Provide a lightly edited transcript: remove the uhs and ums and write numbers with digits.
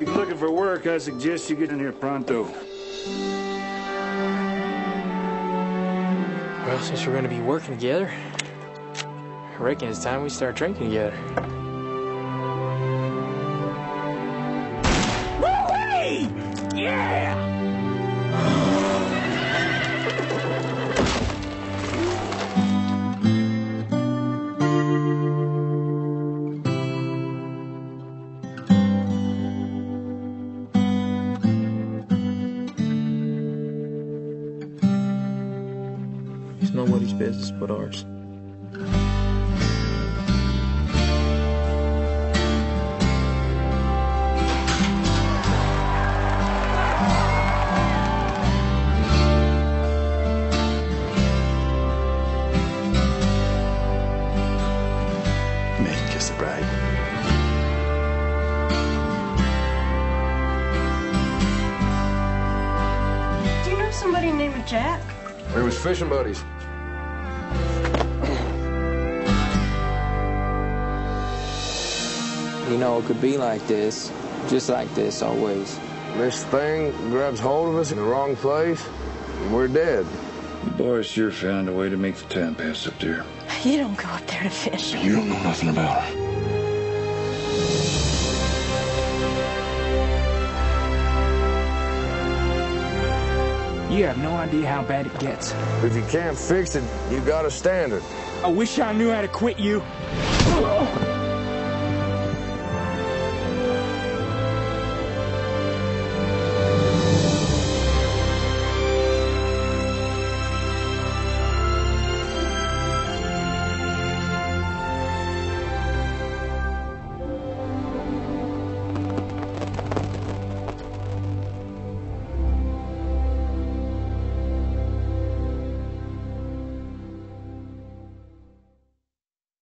If you're looking for work, I suggest you get in here pronto. Well, since we're gonna be working together, I reckon it's time we start drinking together. Woo-wee! Yeah! It's nobody's business but ours. Make kiss the bride. Do you know somebody named Jack? We was fishing buddies. You know, it could be like this, just like this always. This thing grabs hold of us in the wrong place, and we're dead. You boys sure found a way to make the time pass up there. You don't go up there to fish. You don't know nothing about her. You have no idea how bad it gets. If you can't fix it, you gotta stand it. I wish I knew how to quit you.